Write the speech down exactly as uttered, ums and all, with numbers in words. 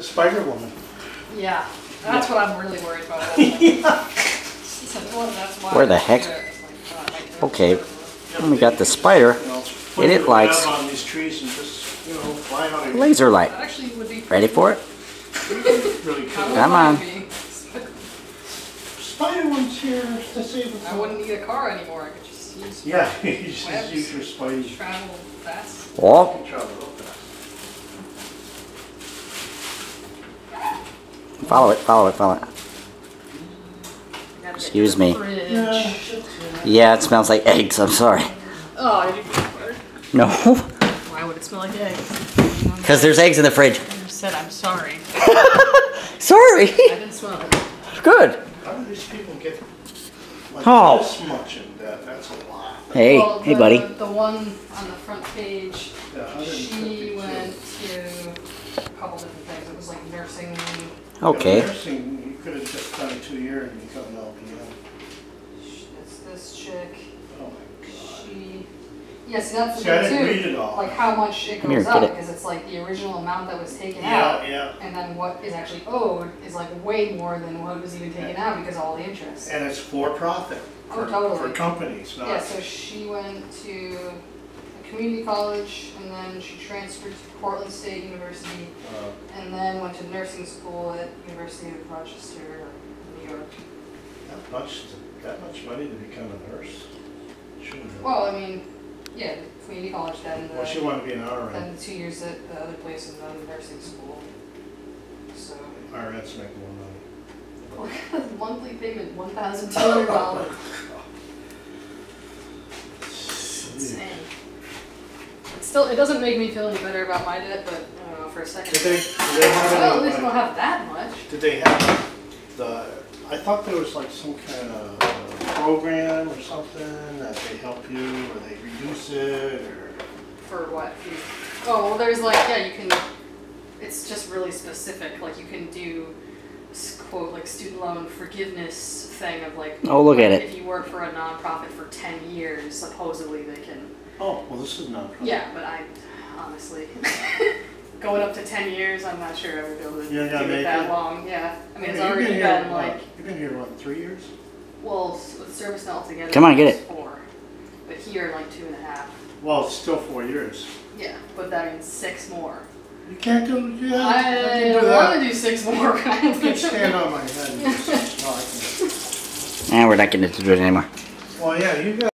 the Spider Woman. Yeah, that's yeah. what I'm really worried about. Yeah. Where the heck? Okay, when we got the spider, You know, and it likes on these trees and just, you know, fly out of laser light. That actually would be Ready for it? really cool. Come on. Spider Woman's here to save us. I wouldn't need a car anymore. I could just use Yeah, you just webs, use your Spidey. travel fast. Oh, You travel real fast. follow it, follow it, follow it. Excuse me. Yeah. Yeah, it smells like eggs. I'm sorry. Oh, did you put butter? No, Why would it smell like eggs? because there's eggs in the fridge. I said I'm sorry. Sorry. I didn't smell it. Good. How do these people get like Oh. this much in debt? That's a lot. Hey, Well, hey, the, buddy. The one on the front page, Yeah, one hundred she fifty-two. went to a couple different things. It was like nursing. Okay. Yeah, nursing, you could have just done a two year and become an L P N. It's this chick. Oh my god. She. Yeah, see, that's the See, I thing didn't too. read it all. Like how much it Come here, goes get up, it. because it's like the original amount that was taken out, Yeah, yeah. and then what is actually owed is like way more than what was even taken out because of all the interest. And it's for profit. Oh, For, totally. for companies, not. Yeah, so she went to a community college, and then she transferred to Portland State University, uh, and then went to nursing school at University of Rochester, New York. that much, that much money to become a nurse? Shouldn't have. Well, I mean, yeah, community college, then the, Well, she wanted to be an R N. then the two years at the other place, and then nursing school. So, R Ns make more money. look at the monthly payment, one thousand two hundred dollars. Insane. It still, it doesn't make me feel any better about my debt, but I don't know, for a second. Did they, did they have Well, at any, least I don't like, have that much. did they have the, I thought there was like some kind of uh, program or something that they help you or they reduce it or. For what? You- Oh, well, there's like, yeah, you can, it's just really specific. Like, you can do, s- quote, like, student loan forgiveness thing of like, Oh, look at like, it. if you work for a nonprofit for ten years, supposedly they can, Oh, well, this is not. yeah, but I, honestly, going up to ten years, I'm not sure I would be able to do You're not gonna it make that it? long, yeah. I mean, it's You've already been been here, like, what, you've been here, what, three years? well, s- with service now altogether. Come on, get it's it. Four, but here, like, two and a half. Well, it's still four years. Yeah, but that means six more. You can't do, yeah, I I can do want that. to do six more. I can stand on my head and just, no, I can. And we're not getting to do it anymore. Well, yeah, you got.